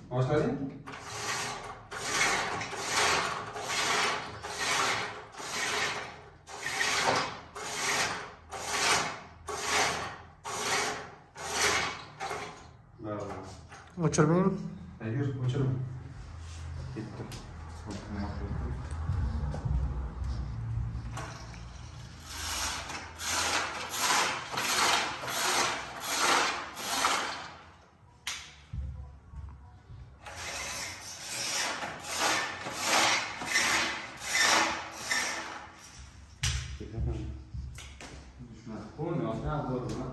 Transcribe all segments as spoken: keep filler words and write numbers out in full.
Boshlading? O'chirmaymi? Yur, o'chirma. Ketdi. Qo'lni ostan zo'rmi?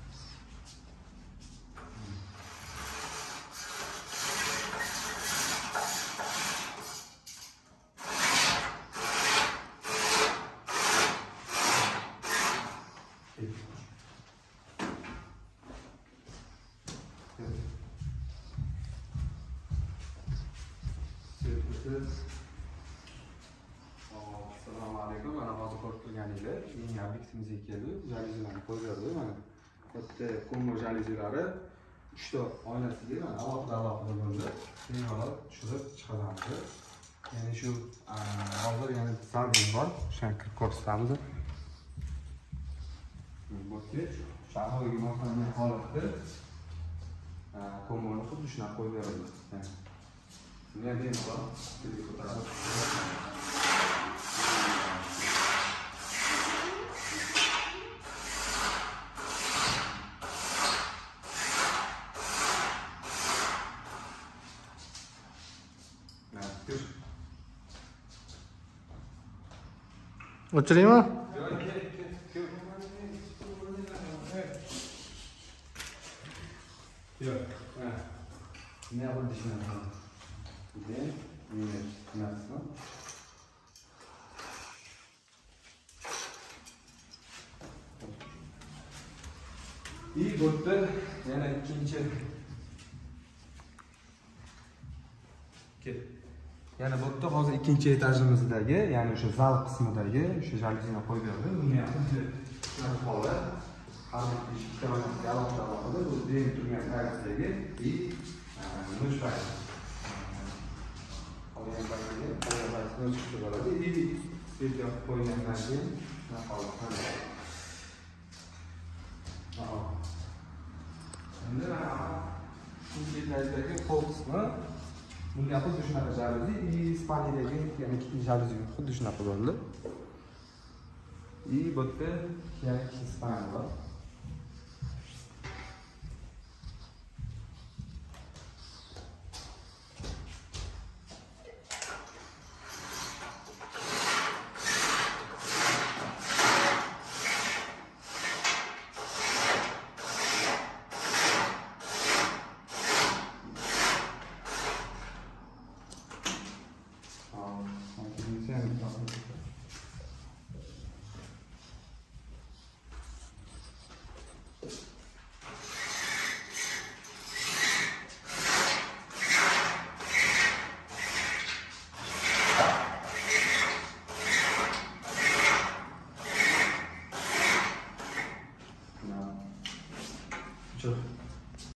Assalomu alaykum. Mana hozir ko'rib turganingizdek, eng obyektimizga keldik. Jaluzilarni qo'yib berdik. Mana bu yerda ko'mir jaluzilari uchta oynasiga mana alohida-alohida bo'ldi. Bemalol tushirib chiqaramiz. Ya'ni shu hozir yana zarbi bor. Shuni kirib ko'rsatamiz. Bu yerga shaharga moslangan holatda ko'mirni xuddi shunaqa qo'yib beramiz. Shunga bemalol ko'tarib O'chiraymi? Yo'q. Ha. Ne oldu şimdi? Gidelim. Yine nasıl? İyi botta yana ikinci. Yana botta hozir ikkinchi etajimizdagi, ya'ni o'sha zal qismidagi o'sha jaluzini qo'yib berdi. Buni ham shunaqa holat. Har bir ikkita oynasiga alohida alohida bu deng turgan tarafdagi и nush payti. Qolgan paytiga qolgan paytini o'z chiqib oladi. И video qo'ygandan keyin shunaqa holat. Aha. Endi ikkinchi etajdagi qo'l qismi bunga xuddi shunaqa jaluzi и spalnidagi yana ikkita jaluzi xuddi shunaqa bo'ldi. И bu yerda yana ikkita spalni bor.